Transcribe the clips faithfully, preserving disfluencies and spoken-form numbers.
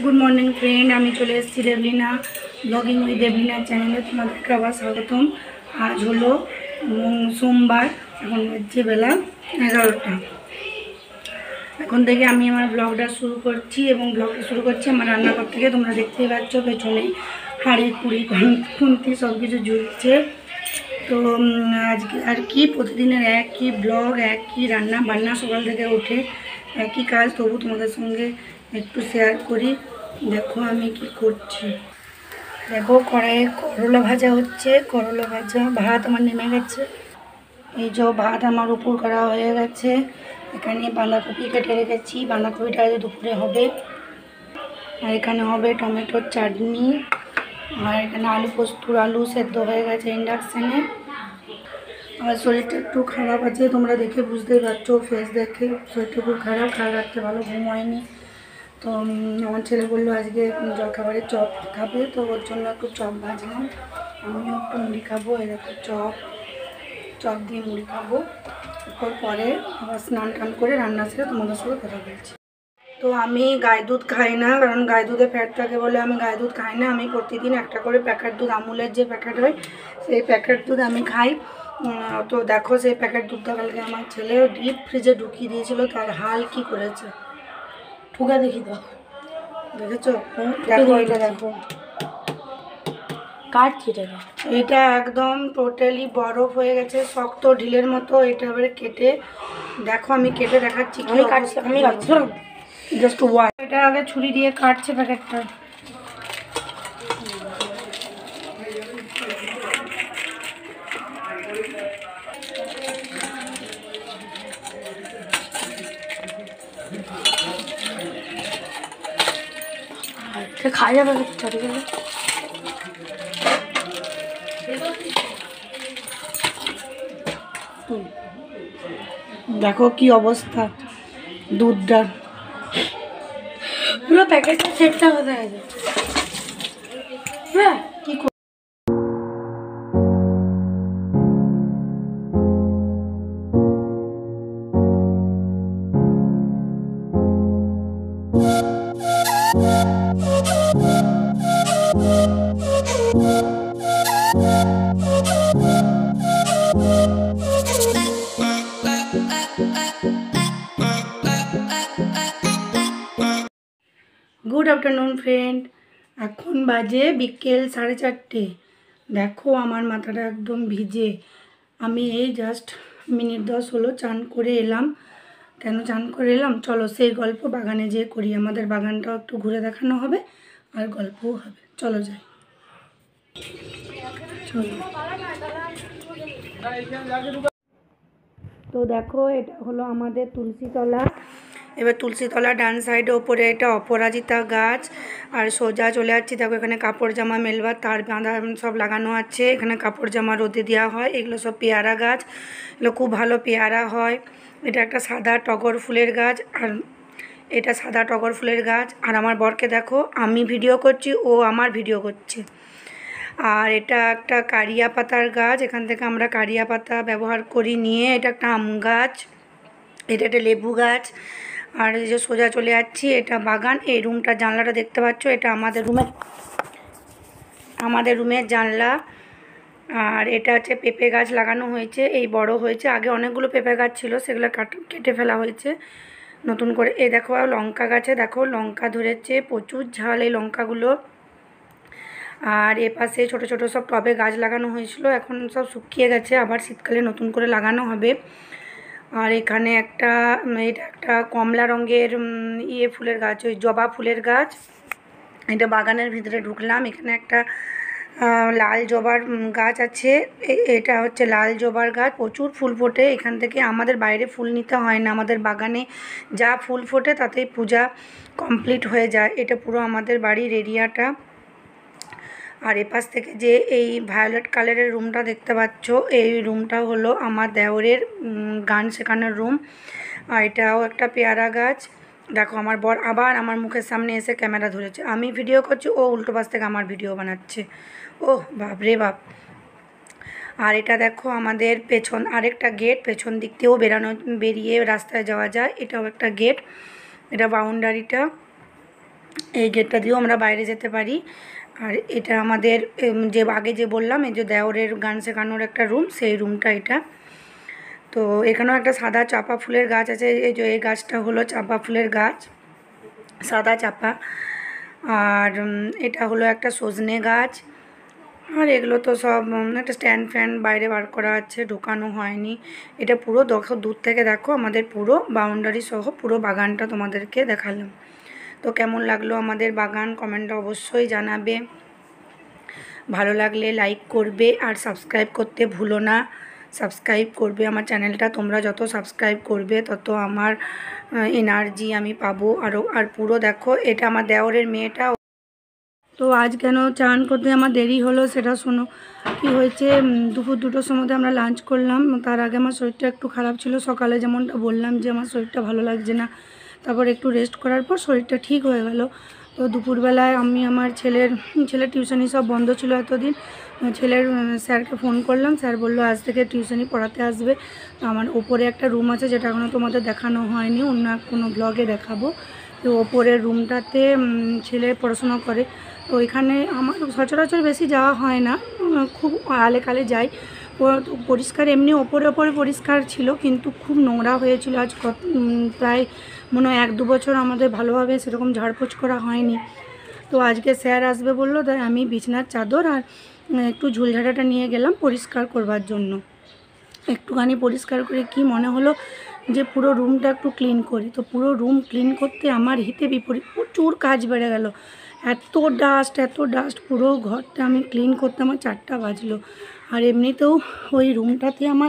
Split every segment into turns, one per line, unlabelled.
Good morning friend आमी चले एसेছি देवलीना ब्लगिंग उइथ देवलीना चैनेले तुम्हादेरके आबार स्वागतम। आज हलो सोमवार, এখন বাজছে বেলা এগারোটা। এখন থেকে আমি আমার ব্লগটা শুরু করছি এবং ব্লগটা শুরু করছি আমার রান্নাঘর থেকে। তোমরা দেখতেই পাচ্ছ পেছনে হাঁড়ি কুড়ি খুন্তি সব কিছু ঝুলছে। তো আজকে আর কি প্রতিদিনের একই ব্লগ, একই রান্না বান্না, সকাল থেকে উঠে একই কাজ, তবু তোমাদের সঙ্গে একটু শেয়ার করি। দেখো আমি কি করছি। দেখো কড়াইয়ে করলা ভাজা হচ্ছে, করলা ভাজা। ভাত আমার নেমে গেছে, এই যে ভাত আমার উপর করা হয়ে গেছে। এখানে বাঁধাকপি কেটে রেখেছি, বাঁধাকপিটা আজ দুপুরে হবে। আর এখানে হবে টমেটোর চাটনি। আর এখানে আলু পোস্তর আলু সেদ্ধ হয়ে গেছে ইন্ডাকশানে। আর শরীরটা একটু খারাপ আছে, তোমরা দেখে বুঝতেই পারছো, ফেস দেখে শরীরটা খুব খারাপ। খারাপ রাখতে ভালো ঘুম হয়নি। তো আমার ছেলে বললো আজকে জলখাবারে চপ খাবে, তো ওর জন্য একটু চপ ভাজলাম। আমিও একটু মুড়ি খাবো, এরকম চপ চপ দিয়ে মুড়ি খাবো। এরপর পরে আবার স্নান টান করে রান্না সেরে তোমাদের সাথে কথা বলছি। তো আমি গায়ে দুধ খাই না, কারণ গায়ে দুধে ফ্যাট থাকে বলে আমি গায়ে দুধ খাই না। আমি প্রতিদিন একটা করে প্যাকেট দুধ, আমুলের যে প্যাকেট হয় সেই প্যাকেট দুধ আমি খাই। তো দেখো সেই প্যাকেট দুধটা কালকে আমার ছেলে ডিপ ফ্রিজে ঢুকিয়ে দিয়েছিল, তার হাল কি করেছে। ঠুকা দেখি তো, দেখেছো? দেখো এটা, দেখো কাটছি এটা, এটা একদম টোটালি বরফ হয়ে গেছে, শক্ত ঢিলের মতো। এটা এবারে কেটে দেখো, আমি কেটে দেখাচ্ছি। আমি কাটছি, আমি কাটছিলাম জাস্ট ওয়াই। এটা আগে ছুরি দিয়ে কাটছে প্যাকেটটা। খাওয়া যাবে চলে গেলে। দেখো কি অবস্থা দুধটা, পুরো প্যাকেটটা সেটটা হয়ে গেছে। হ্যাঁ কি গুড আফটারনুন ফ্রেন্ড, এখন বাজে বিকেল সাড়ে চারটে। দেখো আমার মাথাটা একদম ভিজে। আমি এই জাস্ট মিনিট দশ হলো চান করে এলাম। কেন চান করে এলাম চলো সেই গল্প বাগানে যেয়ে করি। আমাদের বাগানটাও একটু ঘুরে দেখানো হবে আর গল্পও হবে, চলো যাই। চলো। তো দেখো এটা হলো আমাদের তুলসীতলা। এবার তুলসীতলা ডান সাইডে ওপরে এটা অপরাজিতা গাছ। আর সোজা চলে যাচ্ছি, দেখো এখানে কাপড় জামা মেলবার তার বাঁধা সব লাগানো আছে। এখানে কাপড় জামা রোদে দেওয়া হয়। এগুলো সব পেয়ারা গাছ, এগুলো খুব ভালো পেয়ারা হয়। এটা একটা সাদা টগর ফুলের গাছ, আর এটা সাদা টগর ফুলের গাছ। আর আমার বরকে দেখো, আমি ভিডিও করছি, ও আমার ভিডিও করছে। আর এটা একটা কারিয়া পাতার গাছ, এখান থেকে আমরা কারিয়া পাতা ব্যবহার করি নিয়ে। এটা একটা আম গাছ, এটা একটা লেবু গাছ। আর এই যে সোজা চলে যাচ্ছি, এটা বাগান। এই রুমটা জানলাটা দেখতে পাচ্ছ, এটা আমাদের রুমের আমাদের রুমের জানলা। আর এটা হচ্ছে পেঁপে গাছ লাগানো হয়েছে, এই বড় হয়েছে। আগে অনেকগুলো পেঁপে গাছ ছিল, সেগুলো কাট কেটে ফেলা হয়েছে নতুন করে। এই দেখো লঙ্কা গাছে দেখো লঙ্কা ধরেছে, প্রচুর ঝাল এই লঙ্কাগুলো। আর এ পাশে ছোটো ছোটো সব টবে গাছ লাগানো হয়েছিল, এখন সব শুকিয়ে গেছে, আবার শীতকালে নতুন করে লাগানো হবে। আর এখানে একটা এটা একটা কমলা রঙের ইয়ে ফুলের গাছ, ওই জবা ফুলের গাছ। এটা বাগানের ভিতরে ঢুকলাম, এখানে একটা লাল জবার গাছ আছে। এটা হচ্ছে লাল জবার গাছ, প্রচুর ফুল ফোটে এখান থেকে। আমাদের বাইরে ফুল নিতে হয় না, আমাদের বাগানে যা ফুল ফোটে তাতেই পূজা কমপ্লিট হয়ে যায়। এটা পুরো আমাদের বাড়ির এরিয়াটা। আর এপাশ থেকে যে এই ভায়োলেট কালারের রুমটা দেখতে পাচ্ছ, এই রুমটা হলো আমার দেওরের গান শেখানোর রুম। আর এটাও একটা পেয়ারা গাছ। দেখো আমার বর আবার আমার মুখের সামনে এসে ক্যামেরা ধরেছে, আমি ভিডিও করছি, ও উল্টো পাশ থেকে আমার ভিডিও বানাচ্ছে। ও বাপ রে বাপ। আর এটা দেখো আমাদের পেছন আরেকটা গেট, পেছন দিক দিয়েও বেরানো বেরিয়ে রাস্তায় যাওয়া যায়। এটাও একটা গেট, এটা বাউন্ডারিটা। এই গেটটা দিয়েও আমরা বাইরে যেতে পারি। আর এটা আমাদের যে আগে যে বললাম এই যে দেওরের গান শেখানোর একটা রুম, সেই রুমটা এটা। তো এখানেও একটা সাদা চাপা ফুলের গাছ আছে, এই যে এই গাছটা হলো চাপা ফুলের গাছ, সাদা চাপা। আর এটা হলো একটা সজনে গাছ। আর এগুলো তো সব একটা স্ট্যান্ড ফ্যান বাইরে বার করা আছে, ঢোকানো হয়নি। এটা পুরো দেখো দূর থেকে দেখো আমাদের পুরো বাউন্ডারি সহ পুরো বাগানটা তোমাদেরকে দেখালাম। তো কেমন লাগলো আমাদের বাগান কমেন্টে অবশ্যই জানাবে। ভালো লাগলে লাইক করবে আর সাবস্ক্রাইব করতে ভুলো না। সাবস্ক্রাইব করবে আমার চ্যানেলটা, তোমরা যত সাবস্ক্রাইব করবে তত আমার এনার্জি আমি পাবো আরও। আর পুরো দেখো এটা আমার দেওরের মেয়েটা। তো আজ কেন চান করতে আমার দেরি হলো সেটা শোনো। কি হয়েছে, দুপুর দুটোর সময় আমরা লাঞ্চ করলাম, তার আগে আমার শরীরটা একটু খারাপ ছিল। সকালে যেমনটা বললাম যে আমার শরীরটা ভালো লাগছে না, তারপর একটু রেস্ট করার পর শরীরটা ঠিক হয়ে গেল। তো দুপুরবেলায় আমি আমার ছেলের ছেলের টিউশনি সব বন্ধ ছিল এতদিন, ছেলের স্যারকে ফোন করলাম, স্যার বললো আজ থেকে টিউশনি পড়াতে আসবে। তো আমার ওপরে একটা রুম আছে যেটা এখনও তোমাদের দেখানো হয়নি, অন্য কোনো ব্লগে দেখাবো। তো ওপরের রুমটাতে ছেলে পড়াশোনা করে। তো ওইখানে আমার সচরাচর বেশি যাওয়া হয় না, খুব আলে কালে যাই। পরিষ্কার এমনি ওপরে ওপরে পরিষ্কার ছিল, কিন্তু খুব নোংরা হয়েছিল। আজ কত প্রায় মনে হয় এক দু বছর আমাদের ভালোভাবে সেরকম ঝাড়পোছ করা হয়নি। তো আজকে স্যার আসবে বললো, তাই আমি বিছনার চাদর আর একটু ঝুলঝাড়াটা নিয়ে গেলাম পরিষ্কার করবার জন্য। একটুখানি পরিষ্কার করে কি মনে হলো যে পুরো রুমটা একটু ক্লিন করি। তো পুরো রুম ক্লিন করতে আমার হিতে বিপরীত প্রচুর কাজ বেড়ে গেল। এত ডাস্ট এত ডাস্ট, পুরো ঘরটা আমি ক্লিন করতে আমার চারটা বাজলো। আর এমনিতেও ওই রুমটাতে আমার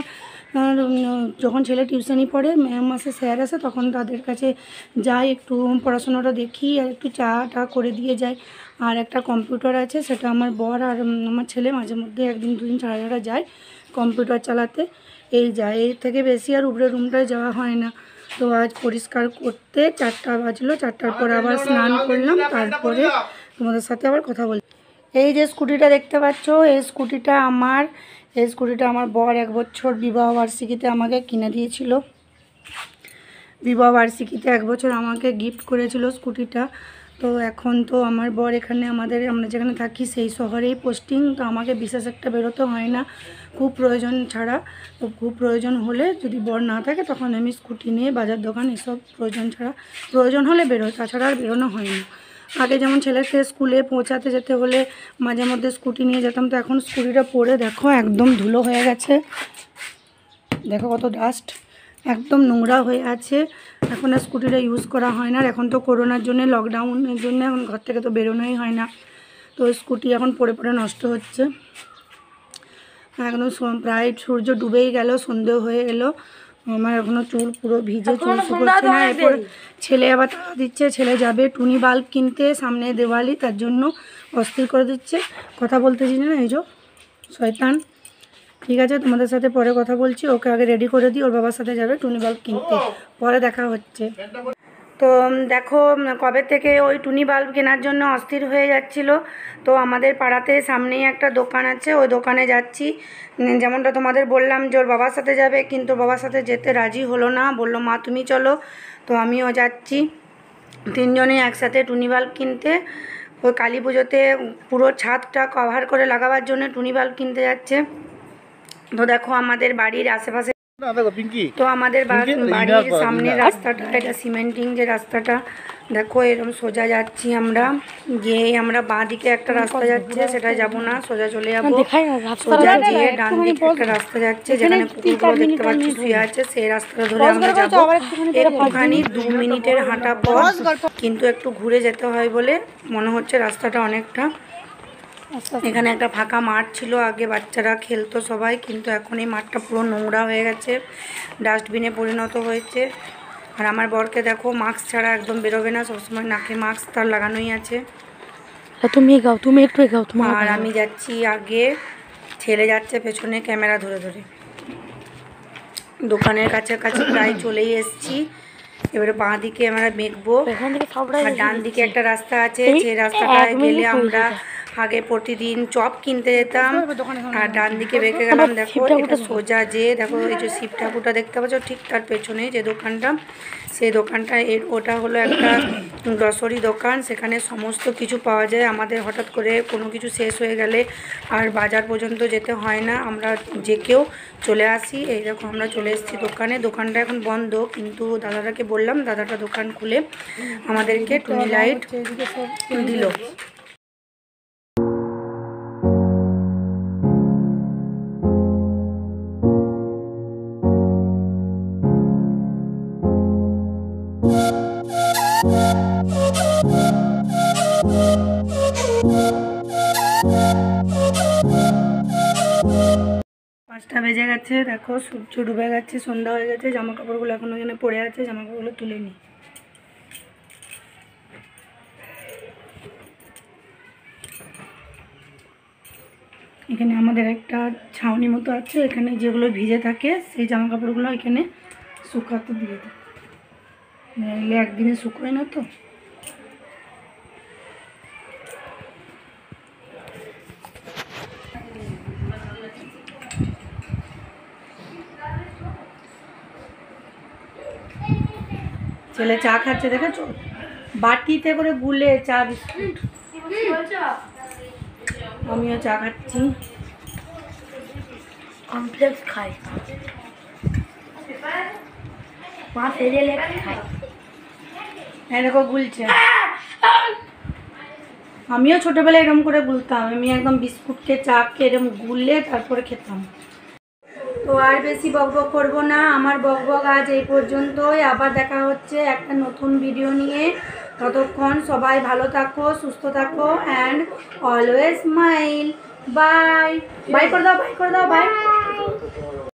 যখন ছেলে টিউশনি পড়ে ম্যাম আসে স্যার আসে তখন তাদের কাছে যাই, একটু পড়াশোনাটা দেখি আর একটু চা টা করে দিয়ে যাই। আর একটা কম্পিউটার আছে, সেটা আমার বর আর আমার ছেলে মাঝে মধ্যে একদিন দুদিন ছাড়া ছাড়া যায় কম্পিউটার চালাতে। এই যায়, এর থেকে বেশি আর উপরে রুমটায় যাওয়া হয় না। তো আজ পরিষ্কার করতে চারটা বাজলো, চারটার পর আবার স্নান করলাম, তারপরে তোমাদের সাথে আবার কথা বলি। এই যে স্কুটিটা দেখতে পাচ্ছ, এই স্কুটিটা আমার এই স্কুটিটা আমার বর এক বছর বিবাহ বার্ষিকীতে আমাকে কিনে দিয়েছিল। বিবাহ বার্ষিকীতে এক বছর আমাকে গিফট করেছিল স্কুটিটা। তো এখন তো আমার বর এখানে আমাদের আমরা যেখানে থাকি সেই শহরেই পোস্টিং, তো আমাকে বিশেষ একটা বেরোতে হয় না খুব প্রয়োজন ছাড়া। তো খুব প্রয়োজন হলে যদি বর না থাকে তখন আমি স্কুটি নিয়ে বাজার দোকান এসব প্রয়োজন ছাড়া প্রয়োজন হলে বেরোই, তাছাড়া আর বেরোনো হয় না। আগে যেমন ছেলেকে স্কুলে পৌঁছাতে যেতে হলে মাঝে মধ্যে স্কুটি নিয়ে যেতাম, তো এখন স্কুটিটা পরে দেখো একদম ধুলো হয়ে গেছে, দেখো কত ডাস্ট, একদম নোংরা হয়ে আছে। এখন আর স্কুটিটা ইউজ করা হয় না। আর এখন তো করোনার জন্য লকডাউনের জন্য এখন ঘর থেকে তো বেরোনোই হয় না। তো স্কুটি এখন পড়ে পড়ে নষ্ট হচ্ছে। একদম প্রায় সূর্য ডুবেই গেল, সন্ধে হয়ে এলো, আমার এখনও চুল পুরো ভিজে, চুল শুকোচ্ছে না। এরপর ছেলে আবার তাড়া দিচ্ছে, ছেলে যাবে টুনি বাল্ব কিনতে, সামনে দেওয়ালি, তার জন্য অস্থির করে দিচ্ছে। কথা বলতেছি না, এই যে শয়তান। ঠিক আছে, তোমাদের সাথে পরে কথা বলছি, ওকে আগে রেডি করে দিই, ওর বাবার সাথে যাবে টুনি বাল্ব কিনতে, পরে দেখা হচ্ছে। তো দেখো কবে থেকে ওই টুনি বাল্ব কেনার জন্য অস্থির হয়ে যাচ্ছিল। তো আমাদের পাড়াতে সামনেই একটা দোকান আছে, ওই দোকানে যাচ্ছি। যেমনটা তোমাদের বললাম যে ওর বাবার সাথে যাবে, কিন্তু বাবার সাথে যেতে রাজি হলো না, বললো মা তুমি চলো। তো আমিও যাচ্ছি, তিনজনে একসাথে টুনি বাল্ব কিনতে। ওই কালী পুজোতে পুরো ছাদটা কভার করে লাগাবার জন্য টুনি বাল্ব কিনতে যাচ্ছে। তো দেখো আমাদের বাড়ির আশেপাশে, তো আমাদের বাড়ির সামনের রাস্তাটা, এটা সিমেন্টিং যে রাস্তাটা, দেখো এরকম সোজা যাচ্ছি আমরা, গিয়ে আমরা বাঁ দিকে একটা রাস্তা যাচ্ছে, সেটা যাব না, সোজা চলে যাবো। সোজা গিয়ে ডান দিকে একটা রাস্তা যাচ্ছে, যেখানে কুকুরগুলো দেখতে পাচ্ছি শুয়ে আছে, সেই রাস্তাটা ধরে আমরা যাবো। একটুখানি দু মিনিটের হাঁটা পথ, কিন্তু একটু ঘুরে যেতে হয় বলে মনে হচ্ছে রাস্তাটা অনেকটা। এখানে একটা ফাঁকা মাঠ ছিল, আগে বাচ্চারা খেলতো সবাই, কিন্তু এখন এই মাঠটা পুরো নোংরা হয়ে গেছে, ডাস্টবিনে পরিণত হয়েছে। আর আমার বরকে দেখো মাস্ক ছাড়া একদম বেরোবে না, সবসময় নাকে মাস্ক তার লাগানোই আছে।
তুমি এগাও, তুমি একটু এগাও তোমার।
আর আমি যাচ্ছি আগে, ছেলে যাচ্ছে পেছনে ক্যামেরা ধরে ধরে। দোকানের কাছাকাছি প্রায় চলেই এসেছি, এবারে বাঁ দিকে আমরা মেঘবো। আর ডান দিকে একটা রাস্তা আছে, সেই রাস্তাটায় গেলে আমরা আগে প্রতিদিন চপ কিনতে যেতাম। আর ডান দিকে বেঁকে গেলাম, দেখো এটা সোজা যে দেখো এই যে শিব ঠাকুরটা দেখতে পাচ্ছ ঠিক তার পেছনে যে দোকানটা, সেই দোকানটা এর ওটা হলো একটা গ্রসারি দোকান। সেখানে সমস্ত কিছু পাওয়া যায়। আমাদের হঠাৎ করে কোনো কিছু শেষ হয়ে গেলে আর বাজার পর্যন্ত যেতে হয় না, আমরা যে কেউ চলে আসি। এই দেখো আমরা চলে এসেছি দোকানে। দোকানটা এখন বন্ধ, কিন্তু দাদাটাকে বললাম, দাদাটা দোকান খুলে আমাদেরকে টুনি লাইট দিল। পাঁচটা বেজে গেছে, দেখো সূর্য ডুবে গেছে, সন্ধ্যা হয়ে গেছে। জামা কাপড়গুলো এখন ওখানে পড়ে আছে, জামা কাপড়গুলো তুলে নিই। এখানে আমাদের একটা ছাউনি মতো আছে, এখানে যেগুলো ভিজে থাকে সেই জামা কাপড়গুলো এখানে শুকাতে দিয়ে দিই, নাহলে একদিনে শুকোয় না তো। ছেলে চা খাচ্ছে দেখেছো, বাটিতে করে গুলে চা বিস্কুট। আমিও চা খাচ্ছি,
কমপ্লেক্স খাই, মা ফেরিয়ালে খাই।
হ্যাঁ দেখো গুলছে। আমিও ছোটোবেলায় এরকম করে গুলতাম, আমি একদম বিস্কুটকে চাকে এরকম গুলে তারপরে খেতাম। তো আর বেশি বক বক করবো না, আমার বক বক আজ এই পর্যন্তই। আবার দেখা হচ্ছে একটা নতুন ভিডিও নিয়ে। ততক্ষণ সবাই ভালো থাকো, সুস্থ থাকো, and always smile. Bye bye করে দাও, বাই করে দাও, বাই।